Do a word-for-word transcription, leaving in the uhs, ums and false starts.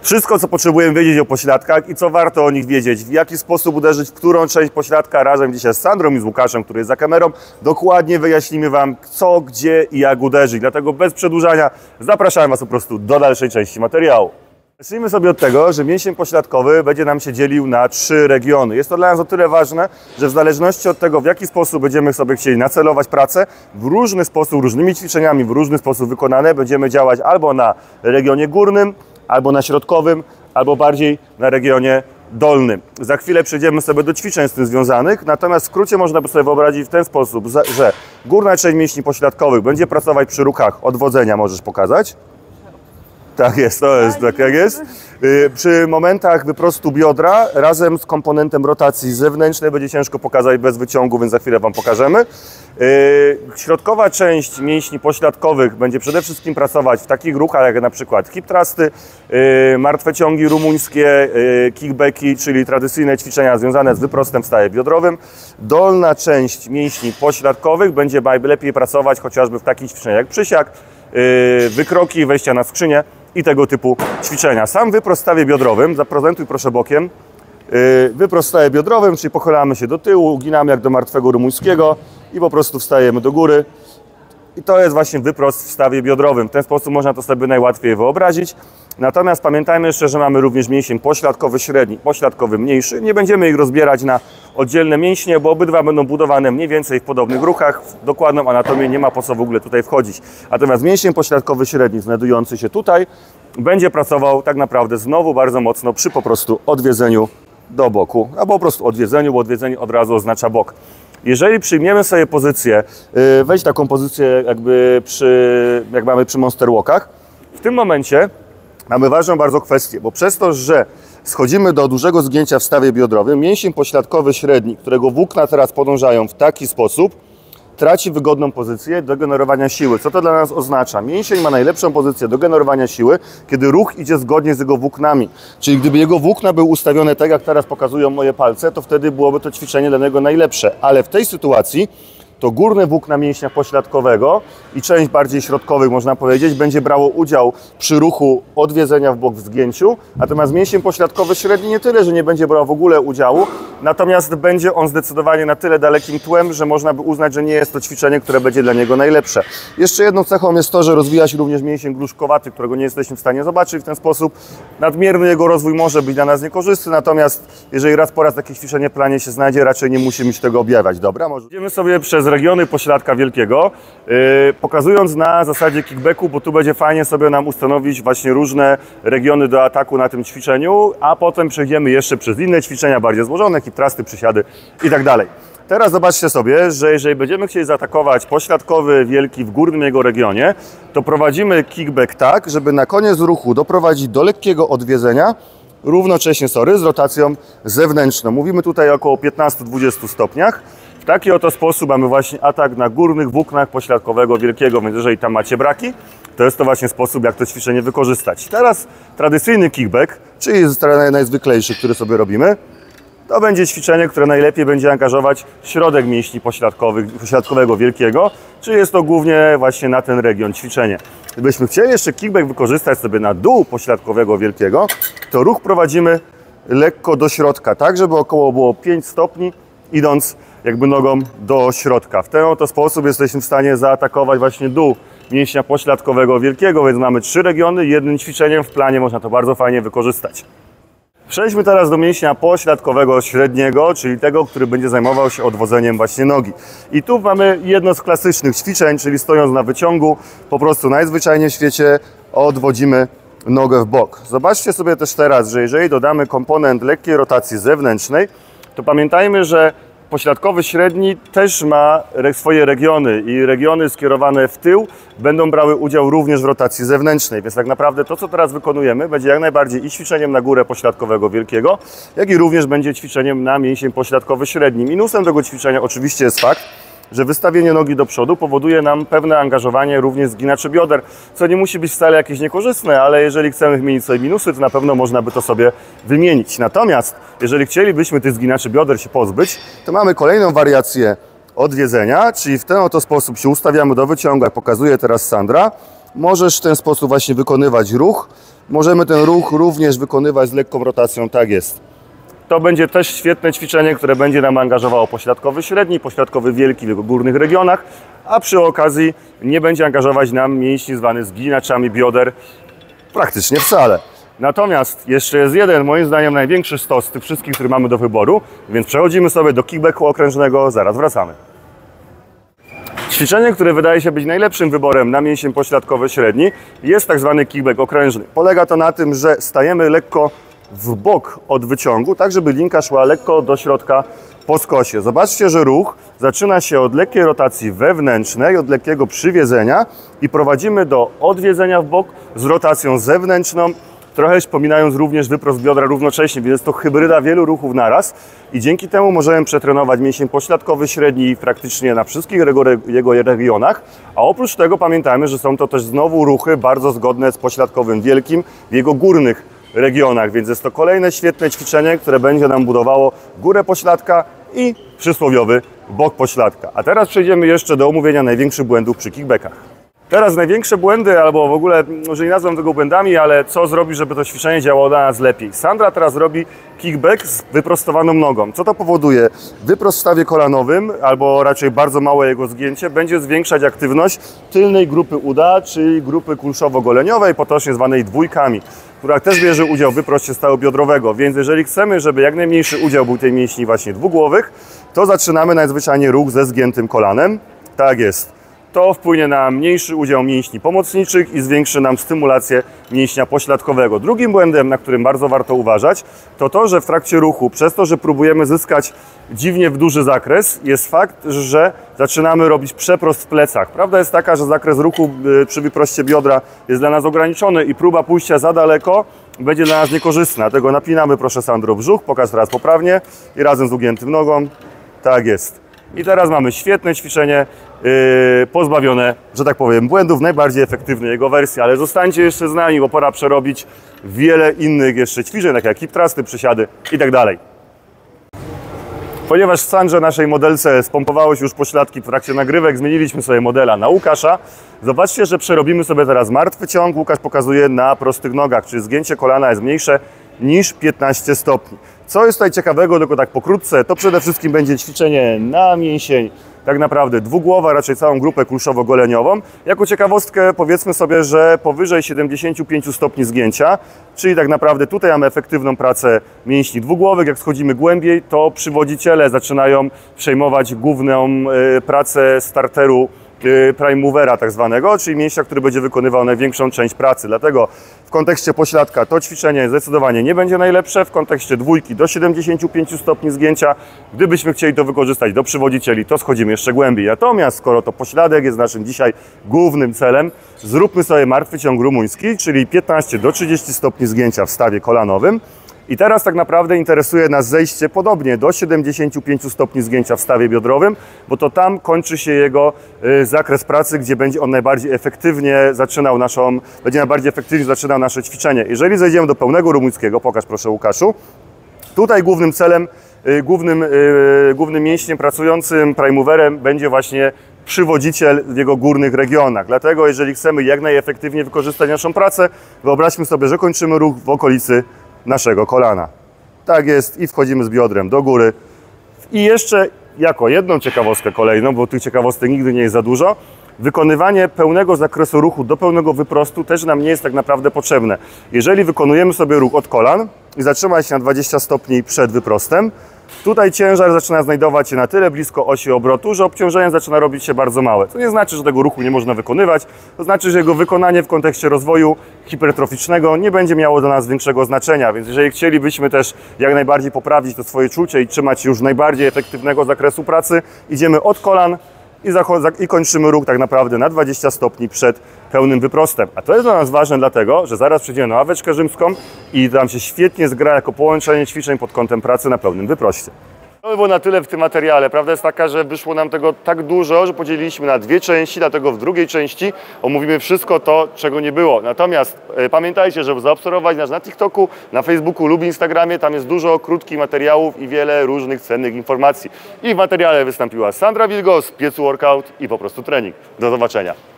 Wszystko, co potrzebujemy wiedzieć o pośladkach i co warto o nich wiedzieć, w jaki sposób uderzyć w którą część pośladka, razem dzisiaj z Sandrą i z Łukaszem, który jest za kamerą, dokładnie wyjaśnimy Wam co, gdzie i jak uderzyć. Dlatego bez przedłużania zapraszam Was po prostu do dalszej części materiału. Zacznijmy sobie od tego, że mięsień pośladkowy będzie nam się dzielił na trzy regiony. Jest to dla nas o tyle ważne, że w zależności od tego, w jaki sposób będziemy sobie chcieli nacelować pracę, w różny sposób, różnymi ćwiczeniami, w różny sposób wykonane, będziemy działać albo na regionie górnym, albo na środkowym, albo bardziej na regionie dolnym. Za chwilę przejdziemy sobie do ćwiczeń z tym związanych, natomiast w skrócie można by sobie wyobrazić w ten sposób, że górna część mięśni pośladkowych będzie pracować przy ruchach odwodzenia, możesz pokazać? Tak jest, to jest tak jak jest. Przy momentach wyprostu biodra razem z komponentem rotacji zewnętrznej będzie ciężko pokazać bez wyciągu, więc za chwilę Wam pokażemy. Środkowa część mięśni pośladkowych będzie przede wszystkim pracować w takich ruchach jak na przykład hip thrusty, martwe ciągi rumuńskie, kickbacki, czyli tradycyjne ćwiczenia związane z wyprostem w stawie biodrowym. Dolna część mięśni pośladkowych będzie lepiej pracować chociażby w takich ćwiczeniach jak przysiak, wykroki, wejścia na skrzynię i tego typu ćwiczenia. Sam wyprost w stawie biodrowym, zaprezentuj proszę bokiem. Wyprost w stawie biodrowym, czyli pochylamy się do tyłu, uginamy jak do martwego rumuńskiego i po prostu wstajemy do góry. I to jest właśnie wyprost w stawie biodrowym. W ten sposób można to sobie najłatwiej wyobrazić. Natomiast pamiętajmy jeszcze, że mamy również mięsień pośladkowy średni, pośladkowy mniejszy. Nie będziemy ich rozbierać na oddzielne mięśnie, bo obydwa będą budowane mniej więcej w podobnych ruchach. W dokładną anatomię nie ma po co w ogóle tutaj wchodzić. Natomiast mięsień pośladkowy średni, znajdujący się tutaj, będzie pracował tak naprawdę znowu bardzo mocno przy po prostu odwiedzeniu do boku. Albo po prostu odwiedzeniu, bo odwiedzenie od razu oznacza bok. Jeżeli przyjmiemy sobie pozycję, weź taką pozycję jakby przy, jak mamy przy monster walkach, w tym momencie mamy ważną bardzo kwestię, bo przez to, że schodzimy do dużego zgięcia w stawie biodrowym, mięsień pośladkowy średni, którego włókna teraz podążają w taki sposób, traci wygodną pozycję do generowania siły. Co to dla nas oznacza? Mięsień ma najlepszą pozycję do generowania siły, kiedy ruch idzie zgodnie z jego włóknami. Czyli gdyby jego włókna były ustawione tak, jak teraz pokazują moje palce, to wtedy byłoby to ćwiczenie dla niego najlepsze. Ale w tej sytuacji to górne włókna mięśnia pośladkowego i część bardziej środkowych, można powiedzieć, będzie brało udział przy ruchu odwiedzenia w bok w zgięciu, natomiast mięsień pośladkowy średni nie tyle, że nie będzie brał w ogóle udziału, natomiast będzie on zdecydowanie na tyle dalekim tłem, że można by uznać, że nie jest to ćwiczenie, które będzie dla niego najlepsze. Jeszcze jedną cechą jest to, że rozwija się również mięsień gruszkowaty, którego nie jesteśmy w stanie zobaczyć w ten sposób. Nadmierny jego rozwój może być dla nas niekorzystny, natomiast jeżeli raz po raz takie ćwiczenie w planie się znajdzie, raczej nie musimy się tego objawiać. Dobra, może idziemy sobie przez regiony pośladka wielkiego, yy, pokazując na zasadzie kickbacku, bo tu będzie fajnie sobie nam ustanowić właśnie różne regiony do ataku na tym ćwiczeniu, a potem przejdziemy jeszcze przez inne ćwiczenia bardziej złożone, hip thrusty, przysiady i tak dalej. Teraz zobaczcie sobie, że jeżeli będziemy chcieli zaatakować pośladkowy wielki w górnym jego regionie, to prowadzimy kickback tak, żeby na koniec ruchu doprowadzić do lekkiego odwiedzenia, równocześnie, sorry, z rotacją zewnętrzną. Mówimy tutaj o około piętnastu do dwudziestu stopniach. W taki oto sposób mamy właśnie atak na górnych włóknach pośladkowego wielkiego, więc jeżeli tam macie braki, to jest to właśnie sposób, jak to ćwiczenie wykorzystać. Teraz tradycyjny kickback, czyli najzwyklejszy, który sobie robimy, to będzie ćwiczenie, które najlepiej będzie angażować środek mięśni pośladkowych, pośladkowego wielkiego, czyli jest to głównie właśnie na ten region ćwiczenie. Gdybyśmy chcieli jeszcze kickback wykorzystać sobie na dół pośladkowego wielkiego, to ruch prowadzimy lekko do środka, tak żeby około było pięć stopni, idąc jakby nogą do środka. W ten oto sposób jesteśmy w stanie zaatakować właśnie dół mięśnia pośladkowego wielkiego, więc mamy trzy regiony, jednym ćwiczeniem w planie można to bardzo fajnie wykorzystać. Przejdźmy teraz do mięśnia pośladkowego średniego, czyli tego, który będzie zajmował się odwodzeniem właśnie nogi. I tu mamy jedno z klasycznych ćwiczeń, czyli stojąc na wyciągu, po prostu najzwyczajniej w świecie odwodzimy nogę w bok. Zobaczcie sobie też teraz, że jeżeli dodamy komponent lekkiej rotacji zewnętrznej, to pamiętajmy, że pośladkowy średni też ma swoje regiony i regiony skierowane w tył będą brały udział również w rotacji zewnętrznej, więc tak naprawdę to, co teraz wykonujemy, będzie jak najbardziej i ćwiczeniem na górę pośladkowego wielkiego, jak i również będzie ćwiczeniem na mięsień pośladkowy średni. Minusem tego ćwiczenia oczywiście jest fakt, że wystawienie nogi do przodu powoduje nam pewne angażowanie również zginaczy bioder, co nie musi być wcale jakieś niekorzystne, ale jeżeli chcemy wymienić sobie minusy, to na pewno można by to sobie wymienić. Natomiast jeżeli chcielibyśmy tych zginaczy bioder się pozbyć, to mamy kolejną wariację odwiedzenia, czyli w ten oto sposób się ustawiamy do wyciągu, jak pokazuje teraz Sandra. Możesz w ten sposób właśnie wykonywać ruch Możemy ten ruch również wykonywać z lekką rotacją, tak jest. To będzie też świetne ćwiczenie, które będzie nam angażowało pośladkowy średni, pośladkowy wielki w górnych regionach, a przy okazji nie będzie angażować nam mięśni zwany zginaczami bioder praktycznie wcale. Natomiast jeszcze jest jeden, moim zdaniem, największy stos z tych wszystkich, które mamy do wyboru, więc przechodzimy sobie do kickbacku okrężnego, zaraz wracamy. Ćwiczenie, które wydaje się być najlepszym wyborem na mięsień pośladkowy średni, jest tak zwany kickback okrężny. Polega to na tym, że stajemy lekko w bok od wyciągu, tak żeby linka szła lekko do środka po skosie. Zobaczcie, że ruch zaczyna się od lekkiej rotacji wewnętrznej, od lekkiego przywiedzenia i prowadzimy do odwiedzenia w bok z rotacją zewnętrzną, trochę wspominając również wyprost biodra równocześnie, więc jest to hybryda wielu ruchów naraz i dzięki temu możemy przetrenować mięsień pośladkowy średni praktycznie na wszystkich jego regionach, a oprócz tego pamiętajmy, że są to też znowu ruchy bardzo zgodne z pośladkowym wielkim w jego górnych regionach, więc jest to kolejne świetne ćwiczenie, które będzie nam budowało górę pośladka i przysłowiowy bok pośladka. A teraz przejdziemy jeszcze do omówienia największych błędów przy kickbackach. Teraz największe błędy, albo w ogóle, może nie nazwę tego błędami, ale co zrobić, żeby to ćwiczenie działało dla nas lepiej. Sandra teraz robi kickback z wyprostowaną nogą. Co to powoduje? Wyprost w stawie kolanowym, albo raczej bardzo małe jego zgięcie, będzie zwiększać aktywność tylnej grupy uda, czyli grupy kulszowo-goleniowej, potocznie zwanej dwójkami, która też bierze udział w wyproście stawu biodrowego. Więc jeżeli chcemy, żeby jak najmniejszy udział był tej mięśni właśnie dwugłowych, to zaczynamy najzwyczajniej ruch ze zgiętym kolanem. Tak jest. To wpłynie na mniejszy udział mięśni pomocniczych i zwiększy nam stymulację mięśnia pośladkowego. Drugim błędem, na którym bardzo warto uważać, to to, że w trakcie ruchu, przez to, że próbujemy zyskać dziwnie w duży zakres, jest fakt, że zaczynamy robić przeprost w plecach. Prawda jest taka, że zakres ruchu przy wyproście biodra jest dla nas ograniczony i próba pójścia za daleko będzie dla nas niekorzystna. Dlatego napinamy, proszę Sandro, brzuch, pokaż teraz poprawnie i razem z ugiętym nogą. Tak jest. I teraz mamy świetne ćwiczenie, yy, pozbawione, że tak powiem, błędów, najbardziej efektywnej jego wersji, ale zostańcie jeszcze z nami, bo pora przerobić wiele innych jeszcze ćwiczeń, takie jak hip thrusty, przysiady i tak dalej. Ponieważ w Sandrze, naszej modelce, spompowały się już pośladki w trakcie nagrywek, zmieniliśmy sobie modela na Łukasza. Zobaczcie, że przerobimy sobie teraz martwy ciąg. Łukasz pokazuje na prostych nogach, czyli zgięcie kolana jest mniejsze niż piętnaście stopni. Co jest tutaj ciekawego, tylko tak pokrótce, to przede wszystkim będzie ćwiczenie na mięsień, tak naprawdę dwugłowa, raczej całą grupę kulszowo-goleniową. Jako ciekawostkę powiedzmy sobie, że powyżej siedemdziesięciu pięciu stopni zgięcia, czyli tak naprawdę tutaj mamy efektywną pracę mięśni dwugłowych. Jak schodzimy głębiej, to przywodziciele zaczynają przejmować główną y, pracę starteru prime movera tak zwanego, czyli mięśnia, który będzie wykonywał największą część pracy. Dlatego w kontekście pośladka to ćwiczenie zdecydowanie nie będzie najlepsze, w kontekście dwójki do siedemdziesięciu pięciu stopni zgięcia. Gdybyśmy chcieli to wykorzystać do przywodzicieli, to schodzimy jeszcze głębiej. Natomiast skoro to pośladek jest naszym dzisiaj głównym celem, zróbmy sobie martwy ciąg rumuński, czyli piętnaście do trzydziestu stopni zgięcia w stawie kolanowym. I teraz tak naprawdę interesuje nas zejście podobnie do siedemdziesięciu pięciu stopni zgięcia w stawie biodrowym, bo to tam kończy się jego y, zakres pracy, gdzie będzie on najbardziej efektywnie zaczynał naszą, będzie najbardziej efektywnie zaczynał nasze ćwiczenie. Jeżeli zejdziemy do pełnego rumuńskiego, pokaż proszę Łukaszu, tutaj głównym celem, y, głównym, y, głównym mięśniem pracującym prime moverem będzie właśnie przywodziciel w jego górnych regionach. Dlatego jeżeli chcemy jak najefektywniej wykorzystać naszą pracę, wyobraźmy sobie, że kończymy ruch w okolicy naszego kolana. Tak jest i wchodzimy z biodrem do góry. I jeszcze jako jedną ciekawostkę kolejną, bo tych ciekawostek nigdy nie jest za dużo, wykonywanie pełnego zakresu ruchu do pełnego wyprostu też nam nie jest tak naprawdę potrzebne. Jeżeli wykonujemy sobie ruch od kolan i zatrzymamy się na dwadzieścia stopni przed wyprostem, tutaj ciężar zaczyna znajdować się na tyle blisko osi obrotu, że obciążenie zaczyna robić się bardzo małe. To nie znaczy, że tego ruchu nie można wykonywać, to znaczy, że jego wykonanie w kontekście rozwoju hipertroficznego nie będzie miało dla nas większego znaczenia, więc jeżeli chcielibyśmy też jak najbardziej poprawić to swoje czucie i trzymać się już najbardziej efektywnego zakresu pracy, idziemy od kolan i, i kończymy ruch tak naprawdę na dwadzieścia stopni przed pełnym wyprostem. A to jest dla nas ważne dlatego, że zaraz przejdziemy na ławeczkę rzymską i tam się świetnie zgra jako połączenie ćwiczeń pod kątem pracy na pełnym wyproście. To by było na tyle w tym materiale. Prawda jest taka, że wyszło nam tego tak dużo, że podzieliliśmy na dwie części, dlatego w drugiej części omówimy wszystko to, czego nie było. Natomiast e, pamiętajcie, żeby zaobserwować nas na TikToku, na Facebooku lub Instagramie. Tam jest dużo krótkich materiałów i wiele różnych cennych informacji. I w materiale wystąpiła Sandra Wilgos, Piecu Workout i po prostu trening. Do zobaczenia.